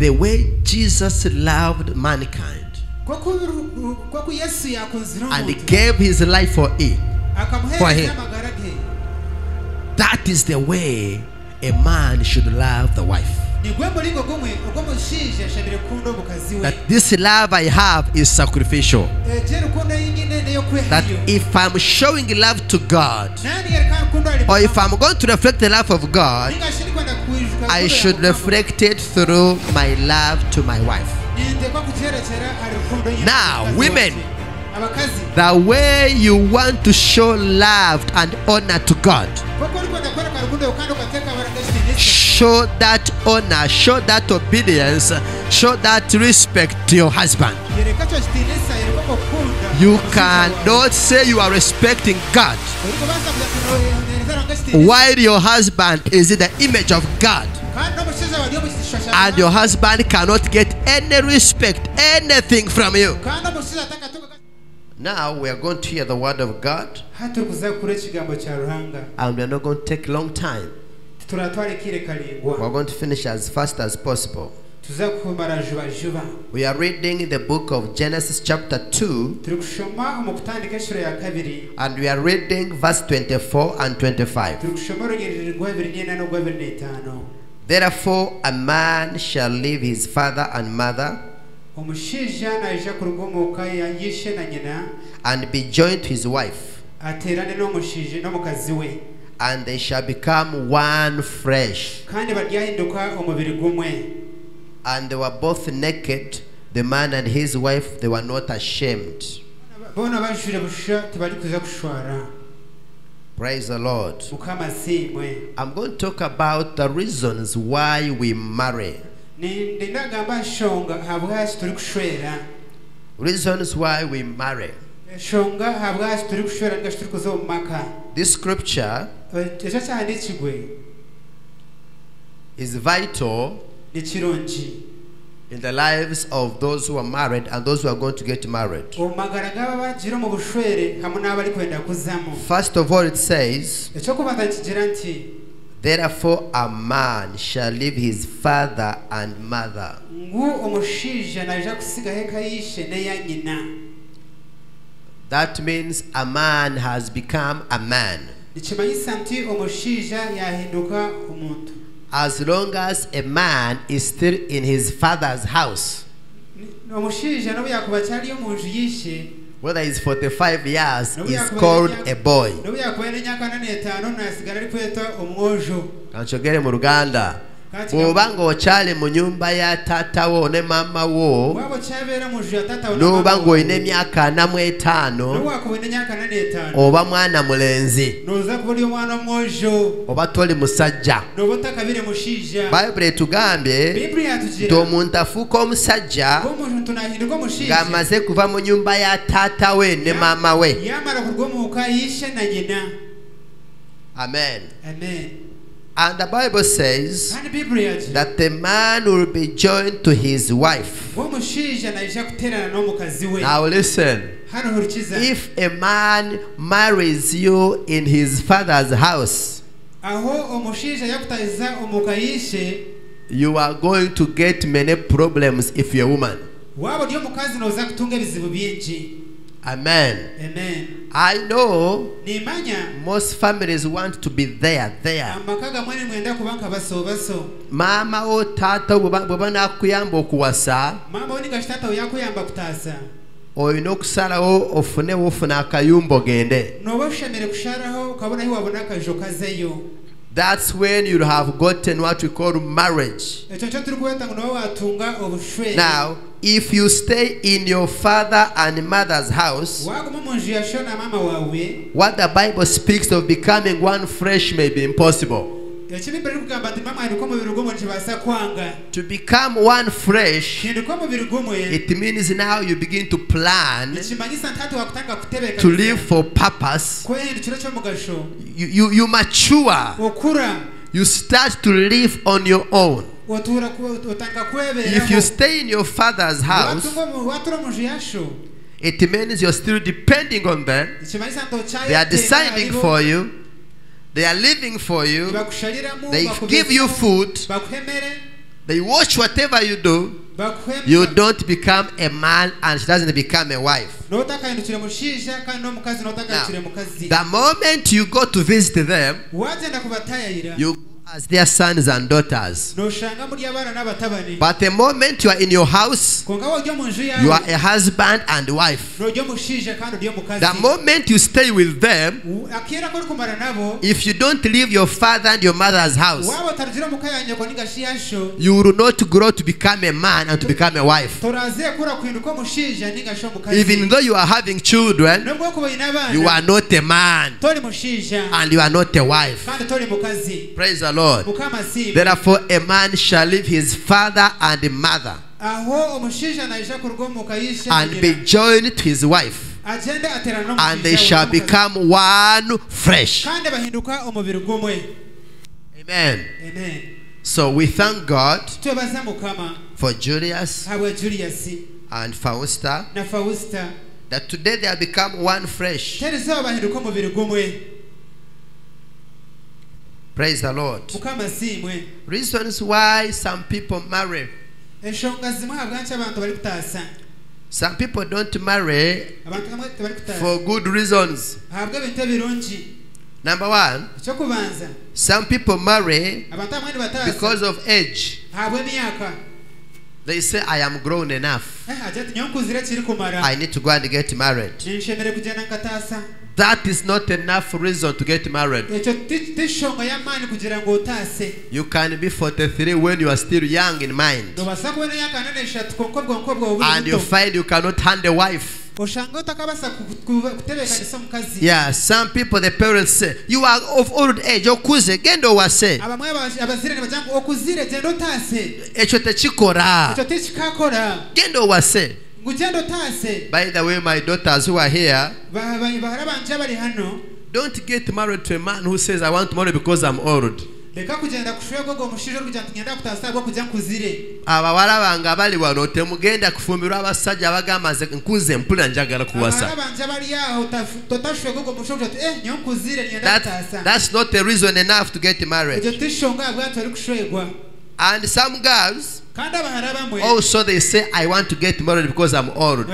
the way Jesus loved mankind and he gave his life for it, for him. That is the way a man should love the wife. That this love I have is sacrificial. That if I'm showing love to God, or if I'm going to reflect the love of God, I should reflect it through my love to my wife. Now, women, the way you want to show love and honor to God, show that honor, show that obedience, show that respect to your husband. You cannot say you are respecting God while your husband is in the image of God, and your husband cannot get any respect, anything from you. Now we are going to hear the word of God, and we are not going to take a long time. We are going to finish as fast as possible. We are reading the book of Genesis chapter 2, and we are reading verse 24 and 25. Therefore a man shall leave his father and mother and be joined to his wife, and they shall become one flesh. And they were both naked, the man and his wife, they were not ashamed. Praise the Lord. I'm going to talk about the reasons why we marry. Reasons why we marry. This scripture is vital in the lives of those who are married and those who are going to get married. First of all, it says, therefore a man shall leave his father and mother. That means a man has become a man. As long as a man is still in his father's house, whether he's 45 years, he's called a boy. Kanchogere mu Luganda, bw'obanga okyali mu nyumba ya taata wo ne maama wo, n'obanga olina emyaka 45, oba mwana mulenzi, oba toli musajja. Bayibuli etugambye nti omuntu afuuka omusajja ng'amaze kuva mu nyumba ya taata we ne maama we. Amen. And the Bible says that the man will be joined to his wife. Now listen. If a man marries you in his father's house, you are going to get many problems if you're a woman. Amen. I know most families want to be there. Mama o tata bwe nakuyamba okuwasa, olina okusalawo ofunewo ofuna akayumba ogende. That's when you have gotten what we call marriage. Now, if you stay in your father and mother's house, what the Bible speaks of becoming one flesh may be impossible. To become one flesh, it means now you begin to plan to live for purpose. You mature. You start to live on your own. If you stay in your father's house, it means you're still depending on them. They are deciding for you. They are living for you. They give you food. They watch whatever you do. You don't become a man and she doesn't become a wife. Now, the moment you go to visit them, you as their sons and daughters. But the moment you are in your house, you are a husband and wife. The moment you stay with them, if you don't leave your father and your mother's house, you will not grow to become a man and to become a wife. Even though you are having children, you are not a man and you are not a wife. Praise the Lord. Therefore, a man shall leave his father and mother and be joined to his wife, and they shall become one flesh. Amen. So we thank God for Julius and Fausta, that today they have become one flesh. Praise the Lord. Reasons why some people marry. Some people don't marry for good reasons. Number one, some people marry because of age. They say, I am grown enough. I need to go and get married. That is not enough reason to get married. You can be 43 when you are still young in mind, and you find you cannot handle a wife. Yeah, some people, the parents say, you are of old age, okuze gendo wase echo techikora gendo wase. By the way, my daughters who are here, don't get married to a man who says, I want to marry because I'm old. Abawala bange abali wano temugenda kufumbirwa abasajja abagamba nze nkuze mpula njagala kuwasa. That's not a reason enough to get married. And some girls also, they say, I want to get married because I'm old.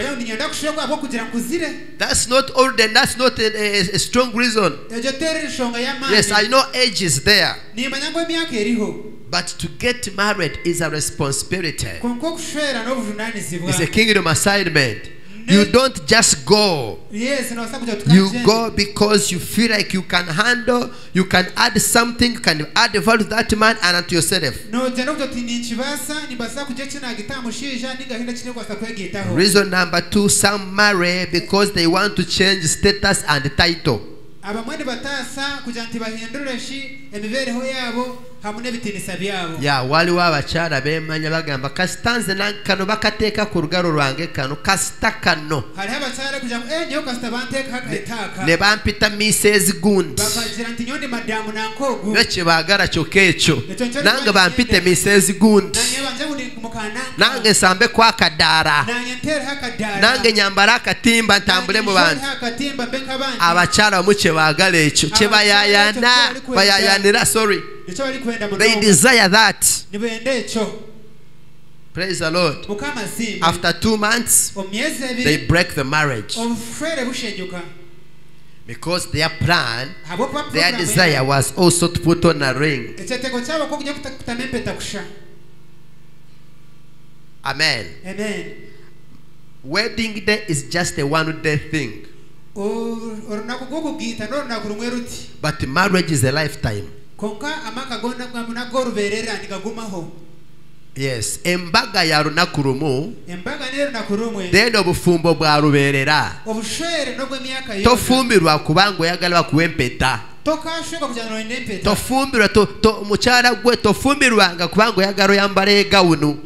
That's not old, and that's not a strong reason. Yes, I know age is there, but to get married is a responsibility. It's a kingdom assignment. You don't just go. You go because you feel like you can handle, you can add something, you can add value to that man and to yourself. Reason number two, some marry because they want to change status and title. Yeah, waliwo abakyala bemanya bagamba kasitanze nankano bakateeka ku lugalo lwange kano kasita kano ne bampita Mrs. Gundi nekye baagala kyokka ekyo nange bampite Mrs. Gundi nange nsambe ku akadaala nange nyambala akatimba ntambule mu bantu. Abakyala mu kye baagala ekyo kye bayayanira sorry. They desire that. Praise the Lord. After 2 months, they break the marriage. Because their plan, their desire was also to put on a ring. Amen. Wedding day is just a one-day thing. But marriage is a lifetime. Yes, embaga ya lunaku lumu deno obufumbo bwa lubeerera tofumbirwa kubanga oyagala bakuwa empeta. Tofumbirwa mukyala gwe tofumbirwanga kubanga oyagala oyambala egawunu.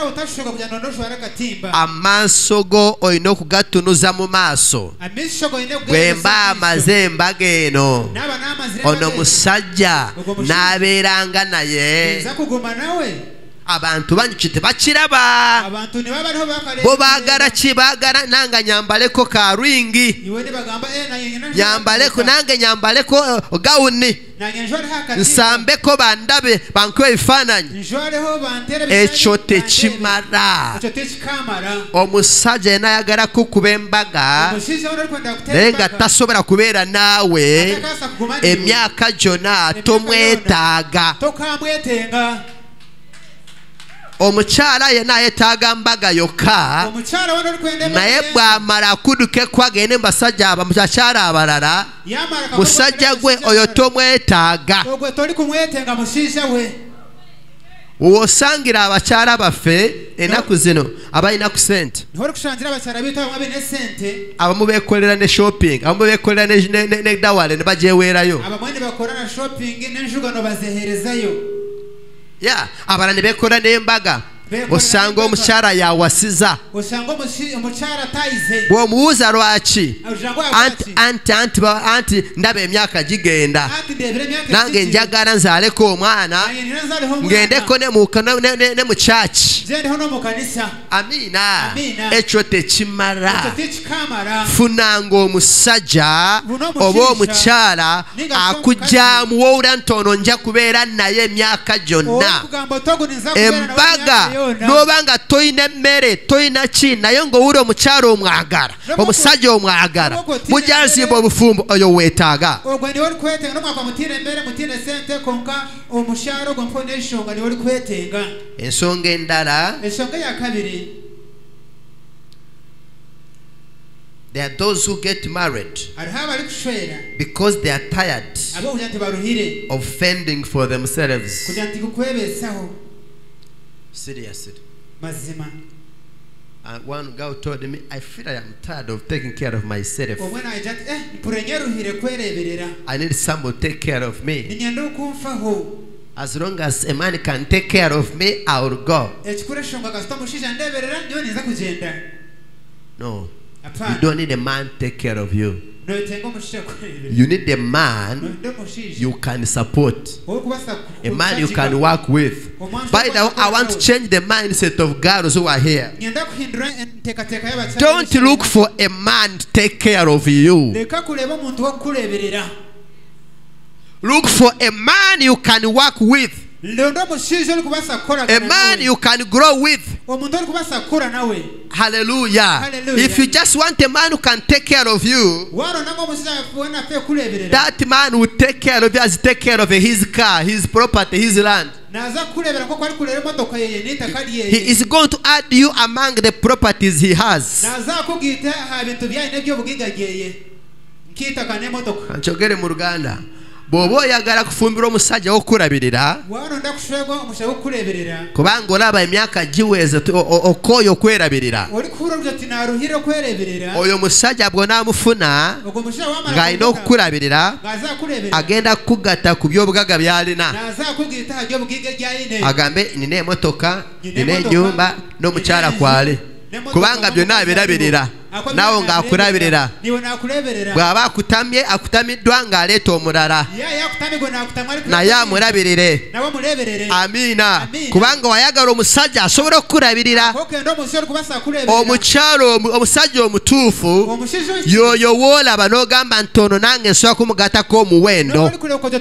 Amaaso go olina okugatunuza mu maaso bwemba amaze embaga eno ono musajja n'abeeranga naye abantu banyukite bakiraba bo bagara kibagara nanga nyambaleko ka ringi nyambaleko nange nyambaleko gauni nsambeko bandabe bankwe ifananyi ekyo tekimara omusajja nayagala kukuba embaga naye nga tasobola kubeera naawe emyaka gyonna tomwetaaga omukyala yena yetaaga mbaga yokka naye bw'amala akuduka ekku agende mu basajja abamukyala abalala musajja gwe oyo tomwetaaga wosangira abakyala baffe ennaku zino abalina ku sente abamu beekolera ne shopping abamu beekolera ne dawale ne bagyeweerayo ya abalala ne beekola n'embaga osanga omukyala yawasiza bw'omubuuza lwaki anti ndaba emyaka gigenda nange njagala nzaaleko omwana ngendeko ne mu kyaki. Amiina. Ekyo tekimala. Funanga omusajja oba omukyala akujjaamu wowula ntono nja kubeera naye emyaka gyonna. Embaga n'obanga toyina emmere toyina ki naye ng'owula omukyala omwagala omusajja omwagala mujazimba obufumbo oyo weetaaga. Ensonga endala, there are those who get married because they are tired of fending for themselves. Seriously. And one girl told me, I feel I am tired of taking care of myself. I need someone to take care of me. As long as a man can take care of me, I will go. No, you don't need a man to take care of you. You need a man you can support, a man you can work with. By the way, I want to change the mindset of girls who are here. Don't look for a man to take care of you. Look for a man you can work with, a man you can grow with. Hallelujah. If you just want a man who can take care of you, that man will take care of you as take care of his car, his property, his land. He is going to add you among the properties he has. Kanchogere mu Luganda. Bw'oba oyagala kufumbira omusajja w'okulabirira kubanga olaba emyaka giweze okooyo okwerabirira oyo musajja bw'onaamufuna ng'alina okukulabirira agenda kukugatta ku by'obugagga by'alina agambe nina emotoka nina ennyumba n'omukyala kwale kubanga byonna abirabirira naawe ng'akulabirira bw'aba akutamiddwa ng'aleeta omulala naye amulabirire. Amiina. Kubanga wayagala omusajja asobola okukulabirira. Omusajja omutuufu y'oyo w'olaba n'ogamba ntono nange nsobola kumugattako omuwendo.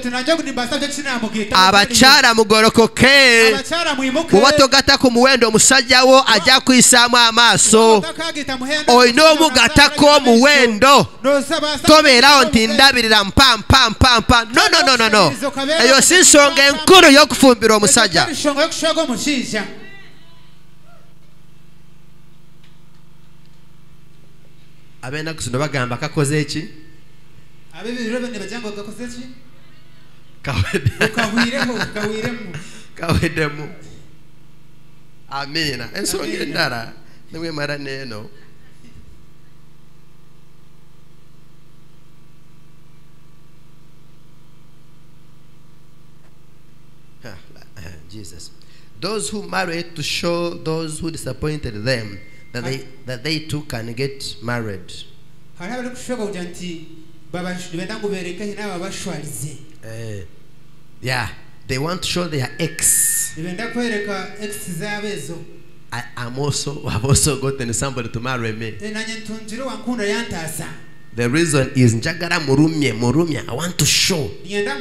Abakyala mugolokoke. Bw'oba togattako omuwendo omusajja wo ajja kuyisaamu amaaso. Oyina omugattako omuwendo tobeerawo nti ndabirira mpa. No. Eyo si nsonga enkulu y'okufumbira omusajja. Ab'ennaku zino bagamba kakoze ki? Kaweddemu. Amiina. Ensonga endala nemwemala n'eno. Jesus. Those who married to show those who disappointed them that they too can get married. Yeah, they want to show their ex. I've also gotten somebody to marry me. The reason is njagala murumye. I want to show.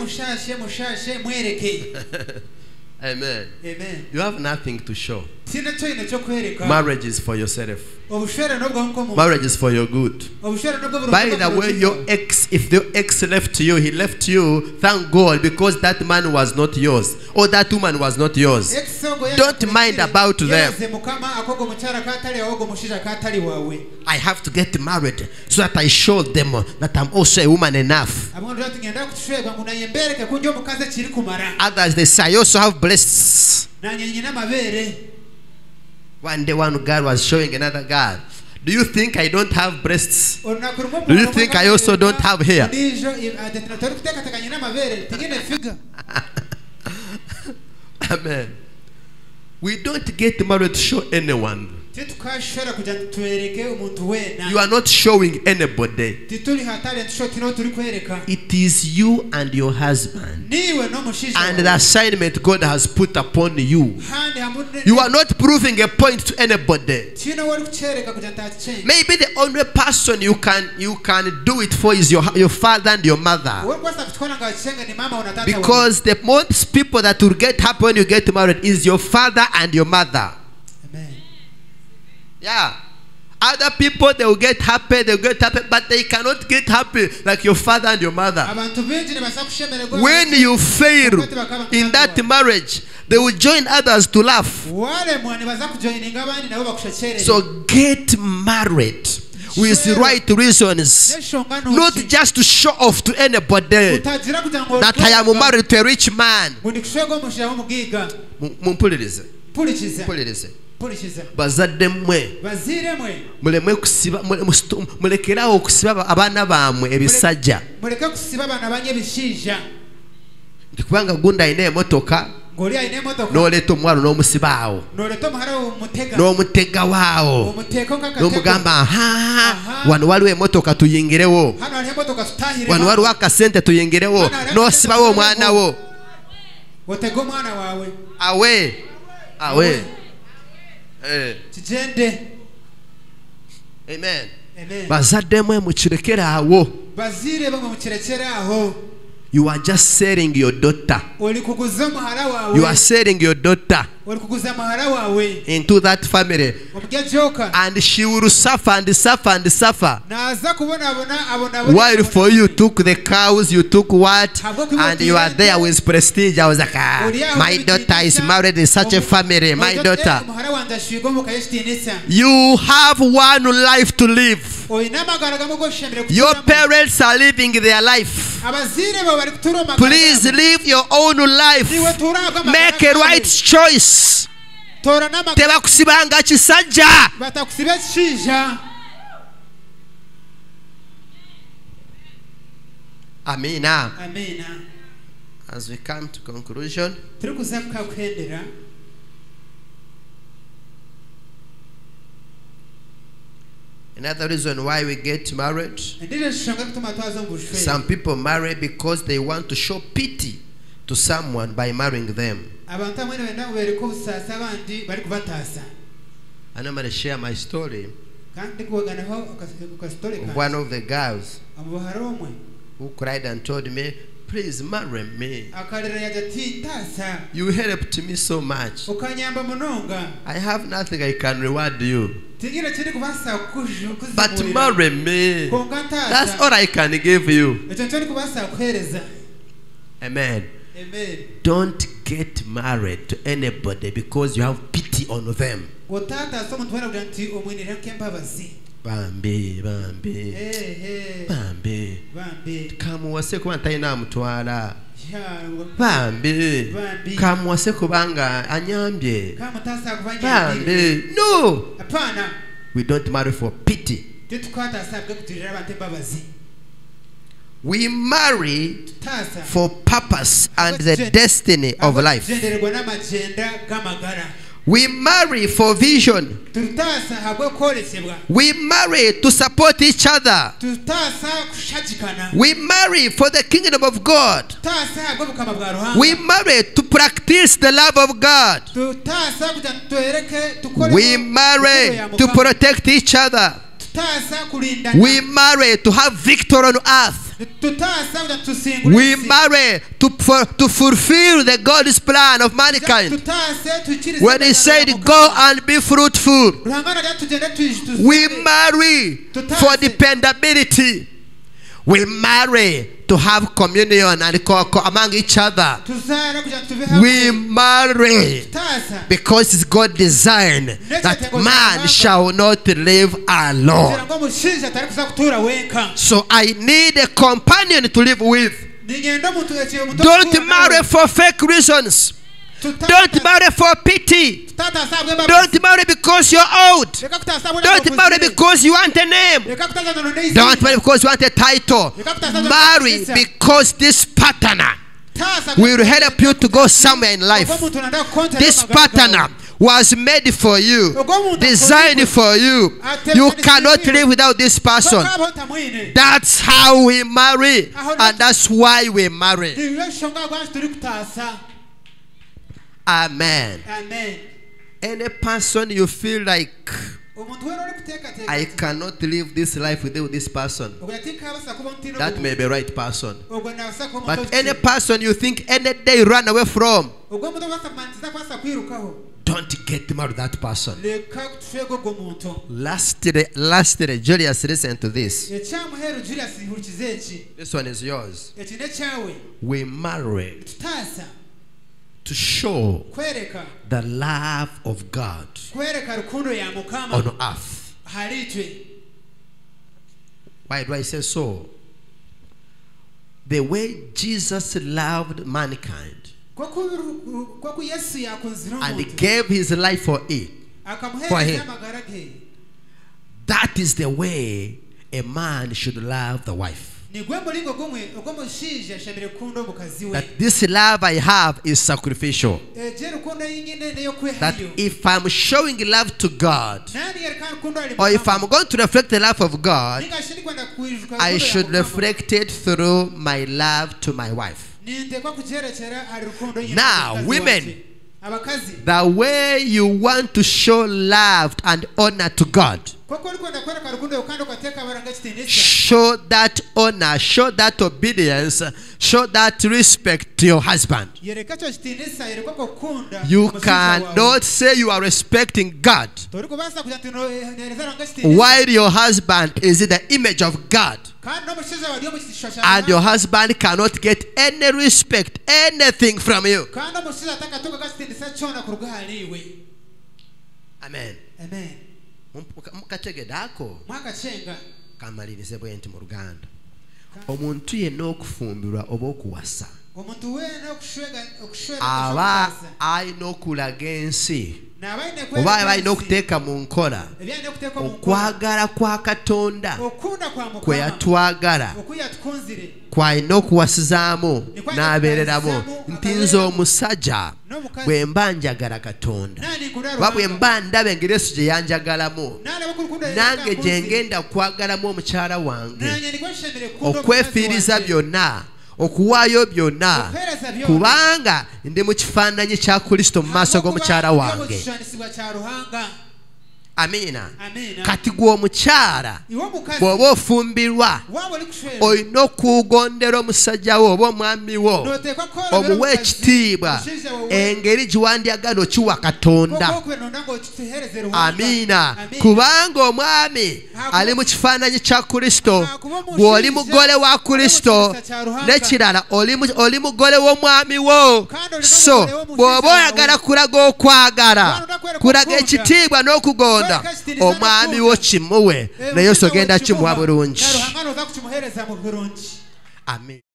Amen. Amen. You have nothing to show. Marriage is for yourself. Marriage is for your good. By the way, your ex, if the ex left you, he left you, thank God, because that man was not yours, or that woman was not yours. Don't mind about them. I have to get married so that I show them that I'm also a woman enough. Others, they say, I also have breasts. One day one girl was showing another girl, do you think I don't have breasts? Do you think I also don't have hair? Amen. We don't get married to show anyone. You are not showing anybody. It is you and your husband, and the assignment God has put upon you. You are not proving a point to anybody. Maybe the only person you can do it for is your father and your mother, because the most people that will get happy when you get married is your father and your mother. Yeah. Other people, they will get happy, but they cannot get happy like your father and your mother. When you fail in that marriage, they will join others to laugh. So get married with the right reasons, not just to show off to anybody that I am married to a rich man. Bazadde mmwe muleme kusiba mulekerawo okusiba abaana bammwe ebisajja, kubanga gunda ayina emotoka n'oleeta omuwala n'omusibaawo n'omutega waawo n'omugamba wano waliwo emotoka tuyingirewo, wano waliwo akasente tuyingirewo, n'osibawo omwana wo awe. Amen. Bazadde mwe mukirekera awo. You are just selling your daughter. You are selling your daughter into that family, and she will suffer and suffer and suffer. While for you took the cows, you took what, and you are there with prestige. I was like, my daughter is married in such a family. My daughter, you have one life to live. Your parents are living their life. Please live your own life. Make a right choice. Tebakusibanga kisajja. Amina. As we come to conclusion, another reason why we get married, some people marry because they want to show pity to someone by marrying them. I normally share my story of one of the girls who cried and told me, please marry me. You helped me so much. I have nothing I can reward you, but marry me. That's all I can give you. Amen. Don't get married to anybody because you have pity on them. Bambi. Kamuwase kuba ntalina amutwala. Bambi. Kamuwase kubanga anyambye. Bambi. No. We don't marry for pity. We marry for purpose and the destiny of life. We marry for vision. We marry to support each other. We marry for the kingdom of God. We marry to practice the love of God. We marry to protect each other. We marry to have victory on earth. We marry to fulfill the God's plan of mankind. When he said, go and be fruitful, we marry for dependability. We marry to have communion and among each other. We marry because God designed that man shall not live alone. So I need a companion to live with. Don't marry for fake reasons. Don't marry for pity. Don't marry because you're old. Don't marry because you want a name. Don't marry because you want a title. Marry because this partner will help you to go somewhere in life. This partner was made for you, designed for you. You cannot live without this person. That's how we marry, and that's why we marry. Amen. Amen. Any person you feel like I cannot live this life without this person, that may be the right person. But any person you think any day run away from, don't get married to that person. Lastly, Julius, listen to this. This one is yours. We marry to show the love of God on earth. Why do I say so? The way Jesus loved mankind and gave his life for it, for him, that is the way a man should love the wife. That this love I have is sacrificial. That if I'm showing love to God, or if I'm going to reflect the love of God, I should reflect it through my love to my wife. Now, women, the way you want to show love and honor to God, show that honor, show that obedience, show that respect to your husband. You cannot say you are respecting God while your husband is in the image of God, and your husband cannot get any respect, anything from you. Amen. Amen. Kamalirize bwenti mu Luganda. Omuntu yenna okufumbirwa oba okuwasa aba alina okulaga ensi oba alina okuteeka mu nkola okwagala kwa Katonda kwe yatwagala kwalina okuwasizaamu n'abeereramu nti nze omusajja bwe mba njagala Katonda oba bwe mba ndaba engeri Yesu gye yanjagalamu nange gye ngenda kwagalamu omukyala wange okwefiiriza byonna okuwaayo byonna kubanga ndi mu kifaananyi kya Kristo mu maaso g'omukyala wange. Amina. Kati gwe omukyala bw'oba ofumbirwa olina okugondera omusajja wo oba omwami wo omuwa ekitiibwa engeri gye wandyagadde okiwa Katonda. Amina. Kubanga omwami ali mu kifaananyi kya Kristo, bw'oli mugole wa Kristo n'ekirala oli mugole w'omwami wo. So bw'oba oyagala kulaga okwagala, kulaga ekitiibwa n'okugonda, omwami wo kimuwe naye osogenda kimuwa bulungi. Amen.